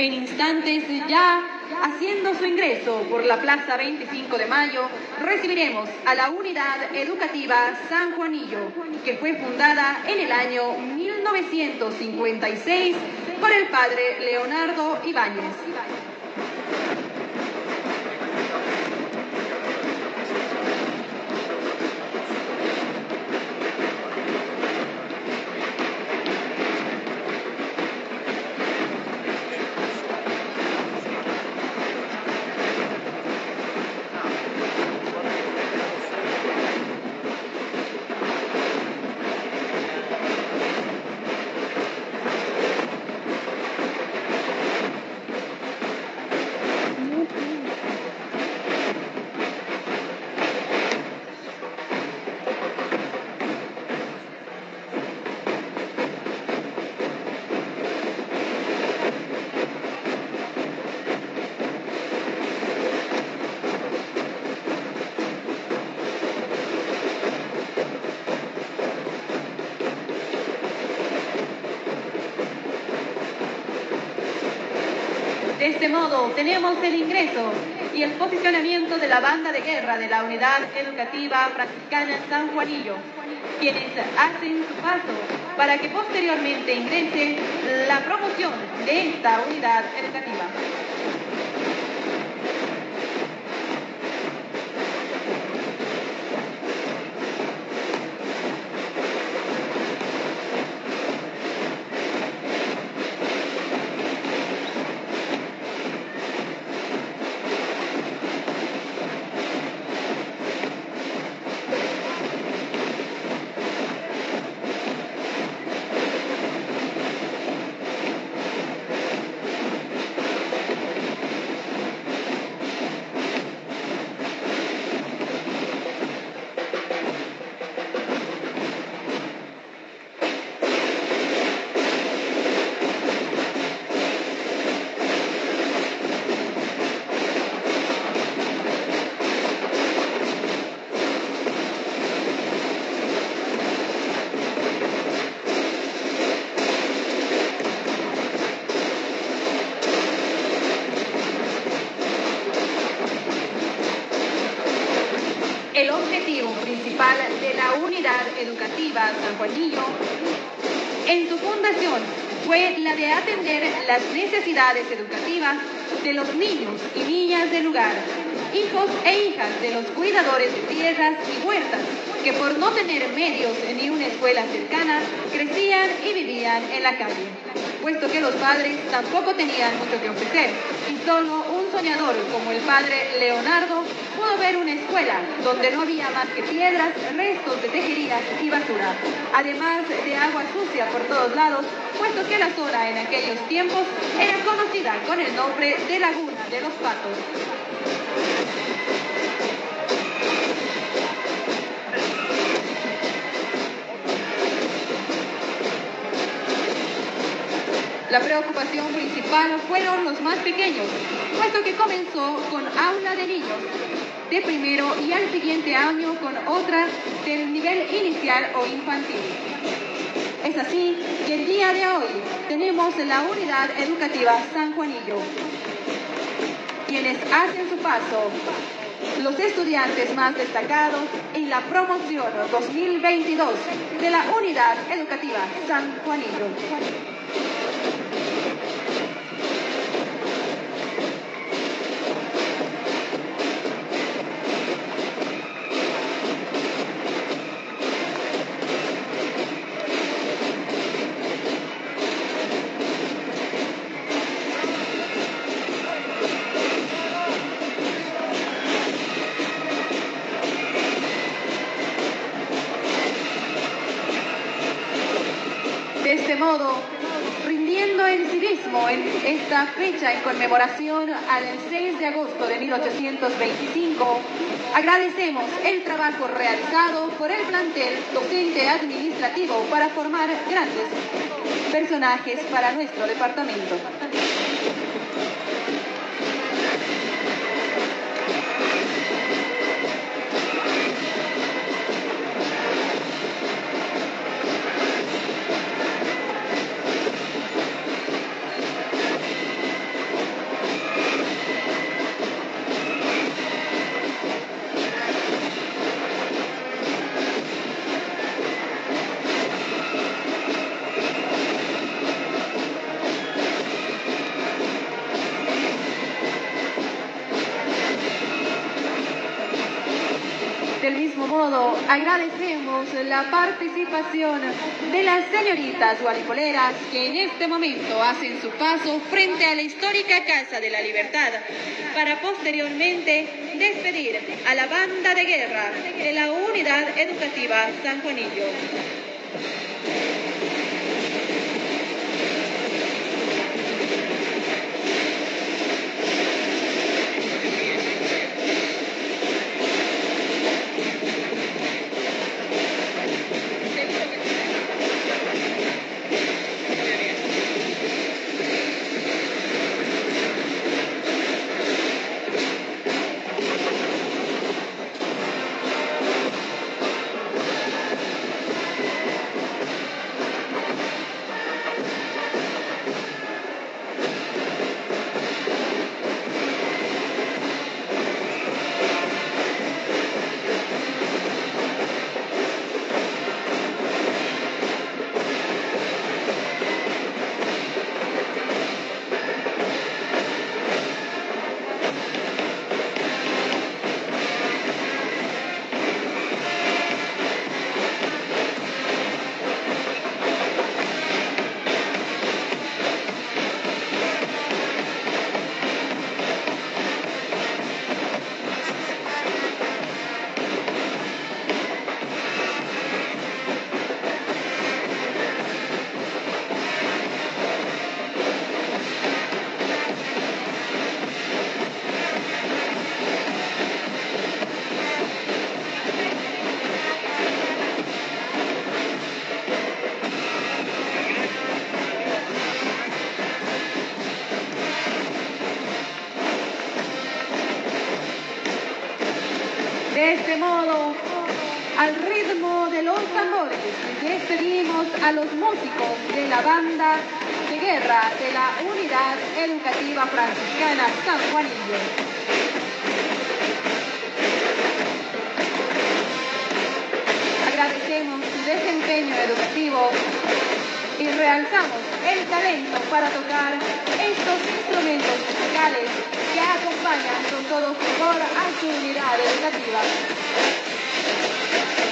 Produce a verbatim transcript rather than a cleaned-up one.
En instantes, ya haciendo su ingreso por la Plaza veinticinco de Mayo, recibiremos a la Unidad Educativa San Juanillo, que fue fundada en el año mil novecientos cincuenta y seis por el padre Leonardo Ibáñez. De este modo, tenemos el ingreso y el posicionamiento de la banda de guerra de la Unidad Educativa Franciscana San Juanillo, quienes hacen su paso para que posteriormente ingrese la promoción de esta unidad educativa. El objetivo principal de la Unidad Educativa San Juanillo en su fundación fue la de atender las necesidades educativas de los niños y niñas del lugar, hijos e hijas de los cuidadores de tierras y huertas, que por no tener medios ni una escuela cercana, crecían y vivían en la calle, puesto que los padres tampoco tenían mucho que ofrecer, y solo un soñador como el padre Leonardo pudo ver una escuela donde no había más que piedras, restos de tejerías y basura, además de agua sucia por todos lados, puesto que la zona en aquellos tiempos era conocida con el nombre de Laguna de los Patos. La preocupación principal fueron los más pequeños, puesto que comenzó con aula de niños de primero y al siguiente año con otra del nivel inicial o infantil. Es así que el día de hoy tenemos la Unidad Educativa San Juanillo, quienes hacen su paso, los estudiantes más destacados en la promoción dos mil veintidós de la Unidad Educativa San Juanillo. De este modo, rindiendo el civismo en esta fecha en conmemoración al seis de agosto de mil ochocientos veinticinco, agradecemos el trabajo realizado por el plantel docente administrativo para formar grandes personajes para nuestro departamento. mismo modo, agradecemos la participación de las señoritas guaripoleras que en este momento hacen su paso frente a la histórica Casa de la Libertad para posteriormente despedir a la banda de guerra de la Unidad Educativa San Juanillo. De este modo, al ritmo de los tambores, despedimos a los músicos de la banda de guerra de la Unidad Educativa Franciscana San Juanillo. Agradecemos su desempeño educativo y realzamos el talento para tocar estos instrumentos musicales que acompañan con todo fervor a su unidad educativa.